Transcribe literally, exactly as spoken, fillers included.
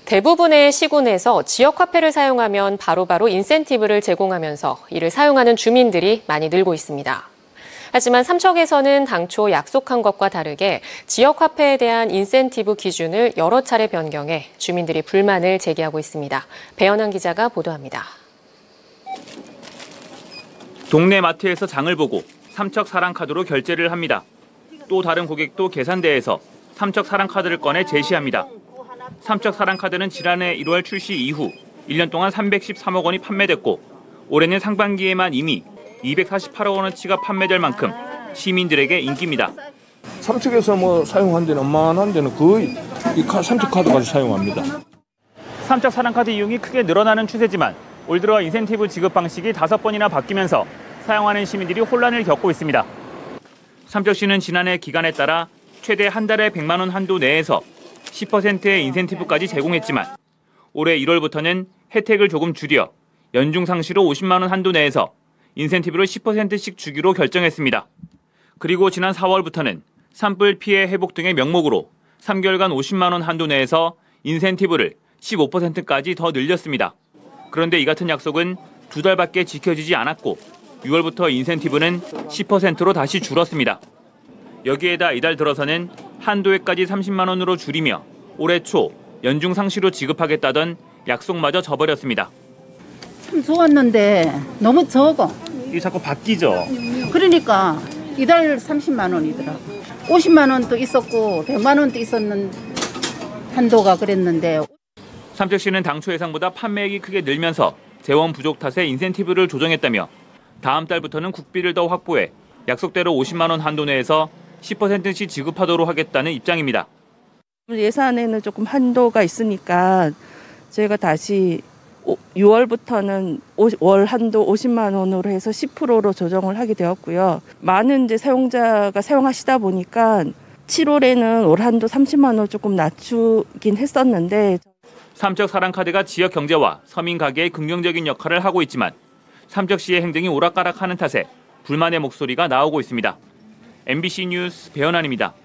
대부분의 시군에서 지역화폐를 사용하면 바로바로 인센티브를 제공하면서 이를 사용하는 주민들이 많이 늘고 있습니다. 하지만 삼척에서는 당초 약속한 것과 다르게 지역화폐에 대한 인센티브 기준을 여러 차례 변경해 주민들이 불만을 제기하고 있습니다. 배현환 기자가 보도합니다. 동네 마트에서 장을 보고 삼척 사랑카드로 결제를 합니다. 또 다른 고객도 계산대에서 삼척 사랑카드를 꺼내 제시합니다. 삼척 사랑카드는 지난해 일월 출시 이후 일 년 동안 삼백십삼억 원이 판매됐고 올해는 상반기에만 이미 이백사십팔억 원어치가 판매될 만큼 시민들에게 인기입니다. 삼척에서 뭐 사용한 데는 만한 데는 거의 이 삼척 카드까지 사용합니다. 삼척 사랑카드 이용이 크게 늘어나는 추세지만 올 들어 인센티브 지급 방식이 다섯 번이나 바뀌면서 사용하는 시민들이 혼란을 겪고 있습니다. 삼척시는 지난해 기간에 따라 최대 한 달에 백만 원 한도 내에서 십 퍼센트의 인센티브까지 제공했지만 올해 일월부터는 혜택을 조금 줄여 연중 상시로 오십만 원 한도 내에서 인센티브를 십 퍼센트씩 주기로 결정했습니다. 그리고 지난 사월부터는 산불 피해 회복 등의 명목으로 삼 개월간 오십만 원 한도 내에서 인센티브를 십오 퍼센트까지 더 늘렸습니다. 그런데 이 같은 약속은 두 달밖에 지켜지지 않았고 유월부터 인센티브는 십 퍼센트로 다시 줄었습니다. 여기에다 이달 들어서는 한도액까지 삼십만 원으로 줄이며 올해 초 연중 상시로 지급하겠다던 약속마저 저버렸습니다. 참 좋았는데 너무 적어. 이게 자꾸 바뀌죠? 그러니까 이달 삼십만 원이더라고. 오십만 원도 있었고 백만 원도 있었는 한도가 그랬는데. 삼척시는 당초 예상보다 판매액이 크게 늘면서 재원 부족 탓에 인센티브를 조정했다며 다음 달부터는 국비를 더 확보해 약속대로 오십만 원 한도 내에서 십 퍼센트씩 지급하도록 하겠다는 입장입니다. 예산에는 조금 한도가 있으니까 저희가 다시 유월부터는 월 한도 오십만 원으로 해서 십 퍼센트로 조정을 하게 되었고요. 많은 이제 사용자가 사용하시다 보니까 칠월에는 월 한도 삼십만 원 조금 낮추긴 했었는데 삼척 사랑카드가 지역 경제와 서민 가게에 긍정적인 역할을 하고 있지만 삼척시의 행정이 오락가락하는 탓에 불만의 목소리가 나오고 있습니다. 엠비씨 뉴스 배현환입니다.